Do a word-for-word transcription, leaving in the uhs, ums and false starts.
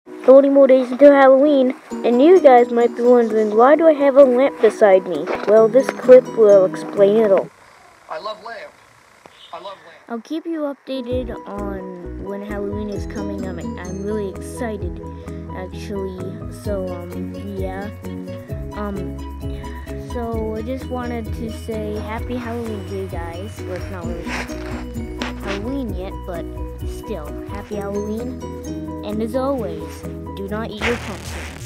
forty more days until Halloween, and you guys might be wondering, why do I have a lamp beside me? Well, this clip will explain it all. I love lamp. I love lamp. I'll keep you updated on when Halloween is coming. I'm, I'm really excited, actually. So, um, yeah. Um, so I just wanted to say Happy Halloween to you guys. Well, it's not really Halloween yet, but still, Happy Halloween. And as always, do not eat your pumpkins.